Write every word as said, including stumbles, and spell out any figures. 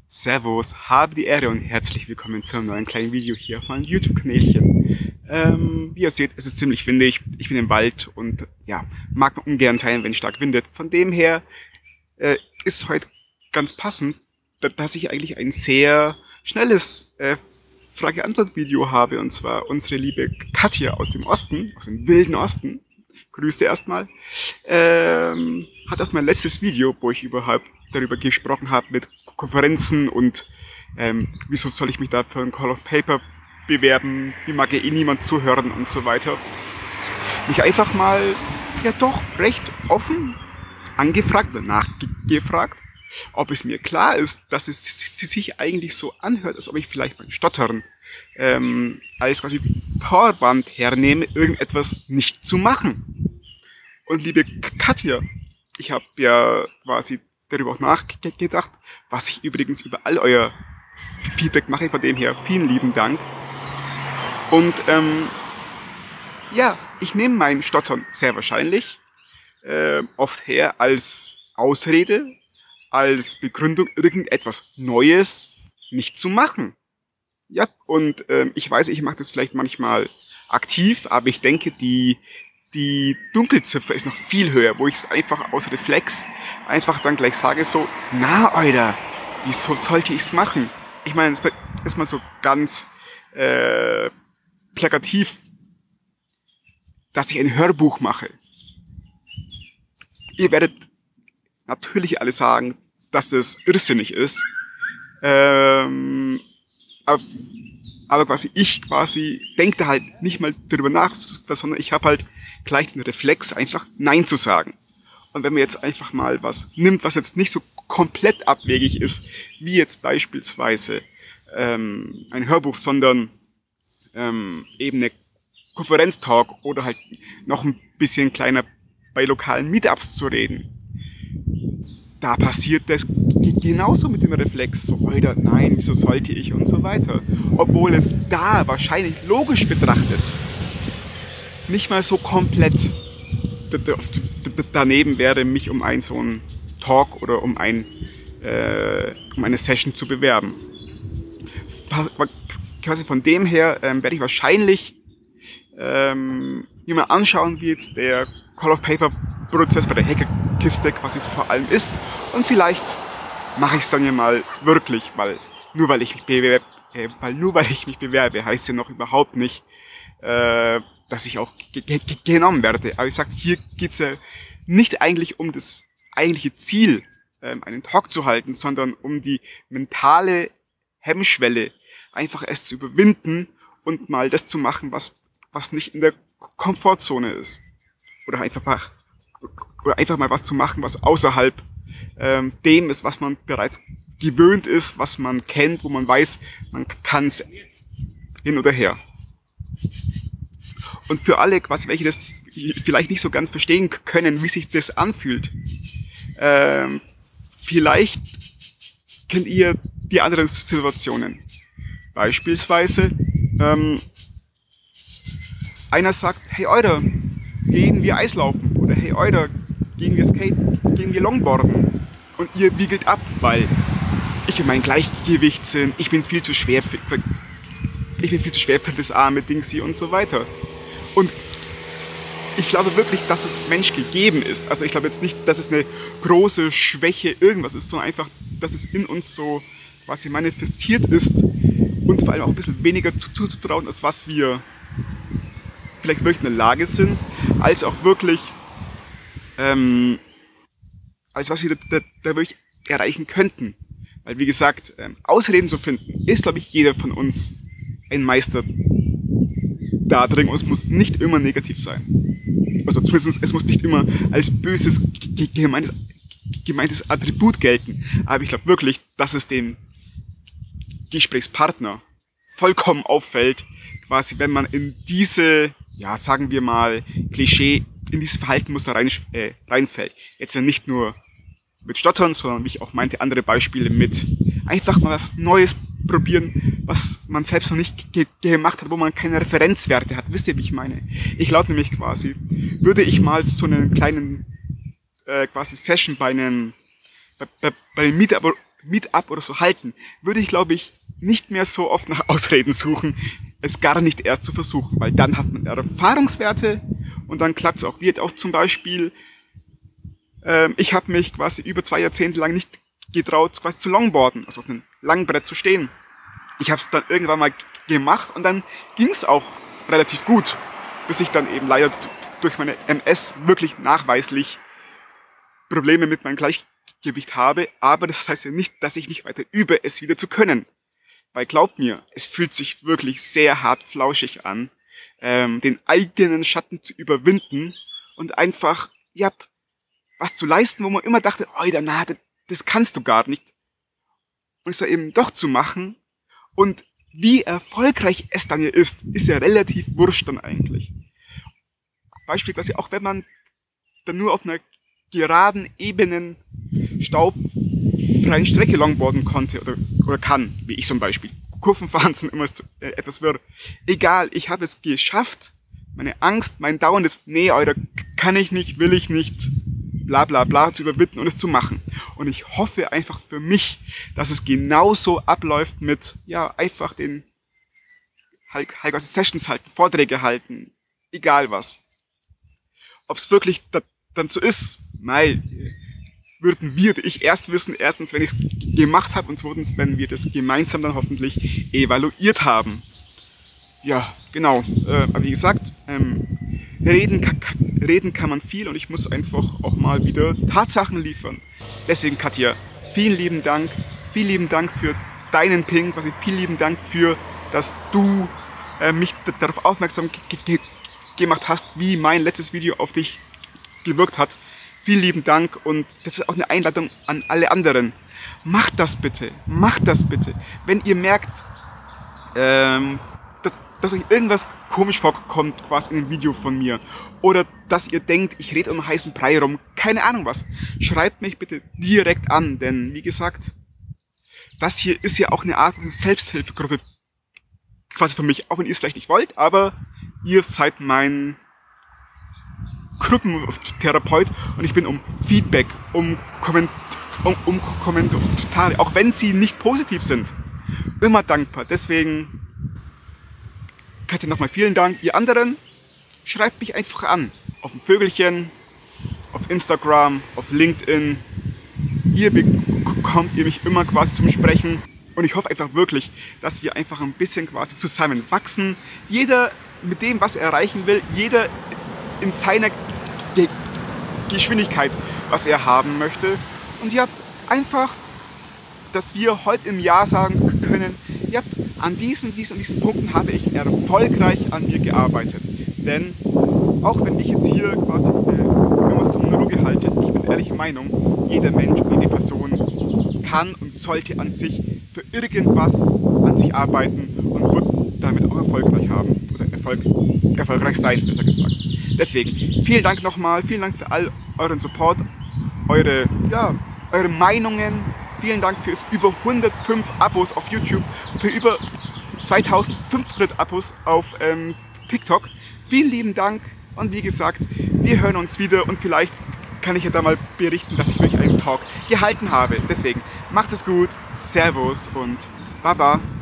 Servus, habe die Ehre und herzlich willkommen zu einem neuen kleinen Video hier auf meinem YouTube-Kanälchen. Ähm, wie ihr seht, es ist ziemlich windig. Ich bin im Wald und ja, mag man ungern sein, wenn es stark windet. Von dem her äh, ist es heute ganz passend, da, dass ich eigentlich ein sehr schnelles äh, Frage-Antwort-Video habe. Und zwar unsere liebe Katja aus dem Osten, aus dem wilden Osten. Grüße erstmal. Ähm, hat auf mein letztes Video, wo ich überhaupt darüber gesprochen habe mit Konferenzen und ähm, wieso soll ich mich da für ein Call of Paper bewerben, wie mag ja eh niemand zuhören und so weiter, mich einfach mal ja doch recht offen angefragt oder nachgefragt, ob es mir klar ist, dass es sich eigentlich so anhört, als ob ich vielleicht mein Stottern ähm, als quasi Vorwand hernehme, irgendetwas nicht zu machen. Und liebe Katja, ich habe ja quasi darüber auch nachgedacht, was ich übrigens über all euer Feedback mache, von dem her vielen lieben Dank. Und ähm, ja, ich nehme mein Stottern sehr wahrscheinlich äh, oft her als Ausrede, als Begründung, irgendetwas Neues nicht zu machen. Ja, und ähm, ich weiß, ich mache das vielleicht manchmal aktiv, aber ich denke, die Die Dunkelziffer ist noch viel höher, wo ich es einfach aus Reflex einfach dann gleich sage so, na Alter, wieso sollte ich es machen? Ich meine, es ist mal so ganz äh, plakativ, dass ich ein Hörbuch mache. Ihr werdet natürlich alle sagen, dass das irrsinnig ist. Ähm, aber, aber quasi ich quasi denke da halt nicht mal drüber nach, sondern ich habe halt gleich den Reflex, einfach Nein zu sagen. Und wenn man jetzt einfach mal was nimmt, was jetzt nicht so komplett abwegig ist, wie jetzt beispielsweise ähm, ein Hörbuch, sondern ähm, eben eine Konferenztalk oder halt noch ein bisschen kleiner bei lokalen Meetups zu reden, da passiert das genauso mit dem Reflex, so, Alter, nein, wieso sollte ich und so weiter. Obwohl es da wahrscheinlich logisch betrachtet nicht mal so komplett daneben wäre, mich um einen so einen Talk oder um, ein, äh, um eine Session zu bewerben. Quasi von dem her ähm, werde ich wahrscheinlich ähm, mir mal anschauen, wie jetzt der Call of Paper Prozess bei der Hackerkiste quasi vor allem ist. Und vielleicht mache ich es dann ja mal wirklich, weil nur weil ich mich bewerbe, äh, weil nur weil ich mich bewerbe, heißt ja noch überhaupt nicht, äh, dass ich auch genommen werde. Aber ich sage, hier geht es ja nicht eigentlich um das eigentliche Ziel, ähm, einen Talk zu halten, sondern um die mentale Hemmschwelle, einfach es zu überwinden und mal das zu machen, was, was nicht in der Komfortzone ist. Oder einfach mal, oder einfach mal was zu machen, was außerhalb ähm, dem ist, was man bereits gewöhnt ist, was man kennt, wo man weiß, man kann es hin oder her. Und für alle, quasi, welche das vielleicht nicht so ganz verstehen können, wie sich das anfühlt, ähm, vielleicht kennt ihr die anderen Situationen. Beispielsweise, ähm, einer sagt, hey Alter, gehen wir Eislaufen, oder hey Alter, gehen wir Skate, gehen wir Longboarden. Und ihr wiegelt ab, weil ich in meinem Gleichgewicht sind, ich bin viel zu schwer für, ich bin viel zu schwer für das arme Dingsy und so weiter. Und ich glaube wirklich, dass es Mensch gegeben ist. Also ich glaube jetzt nicht, dass es eine große Schwäche irgendwas ist, sondern einfach, dass es in uns so quasi manifestiert ist, uns vor allem auch ein bisschen weniger zuzutrauen, als was wir vielleicht wirklich in der Lage sind, als auch wirklich, ähm, als was wir da, da, da wirklich erreichen könnten. Weil wie gesagt, ähm, Ausreden zu finden, ist glaube ich jeder von uns ein Meister da drin, und es muss nicht immer negativ sein. Also zumindest, es muss nicht immer als böses, gemeintes, gemeintes Attribut gelten. Aber ich glaube wirklich, dass es dem Gesprächspartner vollkommen auffällt, quasi wenn man in diese, ja sagen wir mal, Klischee, in dieses Verhaltenmuster rein, äh, reinfällt. Jetzt ja nicht nur mit Stottern, sondern wie ich auch meinte, andere Beispiele mit einfach mal was Neues probieren, was man selbst noch nicht ge gemacht hat, wo man keine Referenzwerte hat. Wisst ihr, wie ich meine? Ich glaube nämlich quasi, würde ich mal so einen kleinen äh, quasi Session bei einem bei, bei, bei einem Meetup, Meetup oder so halten, würde ich, glaube ich, nicht mehr so oft nach Ausreden suchen, es gar nicht erst zu versuchen, weil dann hat man Erfahrungswerte und dann klappt es auch. Wie auch zum Beispiel, ähm, ich habe mich quasi über zwei Jahrzehnte lang nicht getraut, quasi zu longboarden, also auf einem langen Brett zu stehen. Ich habe es dann irgendwann mal gemacht und dann ging es auch relativ gut, bis ich dann eben leider durch meine M S wirklich nachweislich Probleme mit meinem Gleichgewicht habe, aber das heißt ja nicht, dass ich nicht weiter übe, es wieder zu können. Weil glaubt mir, es fühlt sich wirklich sehr hart flauschig an, ähm, den eigenen Schatten zu überwinden und einfach, ja, was zu leisten, wo man immer dachte, oh, na, das, das kannst du gar nicht. Und es dann eben doch zu machen und wie erfolgreich es dann hier ist, ist ja relativ wurscht dann eigentlich. Beispiel quasi auch wenn man dann nur auf einer geraden, ebenen, staubfreien Strecke longboarden konnte oder, oder kann, wie ich zum Beispiel. Kurvenfahren sind immer äh, etwas wirr. Egal, ich habe es geschafft. Meine Angst, mein dauerndes, nee, Alter, kann ich nicht, will ich nicht, bla bla bla, zu überwinden und es zu machen. Und ich hoffe einfach für mich, dass es genauso abläuft mit, ja, einfach den halt, halt Sessions halten, Vorträge halten, egal was. Ob es wirklich da, dann so ist, mei, würden wir, ich erst wissen, erstens, wenn ich es gemacht habe und zweitens, wenn wir das gemeinsam dann hoffentlich evaluiert haben. Ja, genau. Äh, aber wie gesagt, ähm, reden, reden kann man viel und ich muss einfach auch mal wieder Tatsachen liefern. Deswegen, Katja, vielen lieben Dank, vielen lieben Dank für deinen Ping, quasi vielen lieben Dank für, dass du äh, mich darauf aufmerksam gemacht hast, wie mein letztes Video auf dich gewirkt hat. Vielen lieben Dank und das ist auch eine Einladung an alle anderen. Macht das bitte, macht das bitte. Wenn ihr merkt, ähm, dass, dass euch irgendwas komisch vorkommt, quasi in einem Video von mir, oder dass ihr denkt, ich rede um heißen Brei rum, keine Ahnung was, schreibt mich bitte direkt an, denn wie gesagt, das hier ist ja auch eine Art Selbsthilfegruppe quasi für mich, auch wenn ihr es vielleicht nicht wollt, aber ihr seid mein Gruppentherapeut und ich bin um Feedback, um, Komment um, um Kommentare, auch wenn sie nicht positiv sind, immer dankbar. Deswegen, Katja, nochmal vielen Dank. Ihr anderen, schreibt mich einfach an. Auf dem Vögelchen, auf Instagram, auf LinkedIn. Hier bekommt ihr mich immer quasi zum Sprechen. Und ich hoffe einfach wirklich, dass wir einfach ein bisschen quasi zusammen wachsen. Jeder mit dem, was er erreichen will, jeder in seiner Ge Geschwindigkeit, was er haben möchte. Und ja, einfach, dass wir heute im Jahr sagen können, ja, an diesen, diesen und diesen Punkten habe ich erfolgreich an mir gearbeitet. Denn auch wenn ich jetzt hier quasi äh, immer so Monologe halte, ich bin ehrlich Meinung, jeder Mensch und jede Person kann und sollte an sich für irgendwas an sich arbeiten und wird damit auch erfolgreich haben oder Erfolg, erfolgreich sein, besser gesagt. Deswegen, vielen Dank nochmal, vielen Dank für all euren Support, eure, ja, eure Meinungen, vielen Dank für über hundertfünf Abos auf YouTube, für über zweitausendfünfhundert Abos auf ähm, TikTok. Vielen lieben Dank und wie gesagt, wir hören uns wieder und vielleicht kann ich ja da mal berichten, dass ich wirklich einen Talk gehalten habe. Deswegen, macht es gut, Servus und Baba.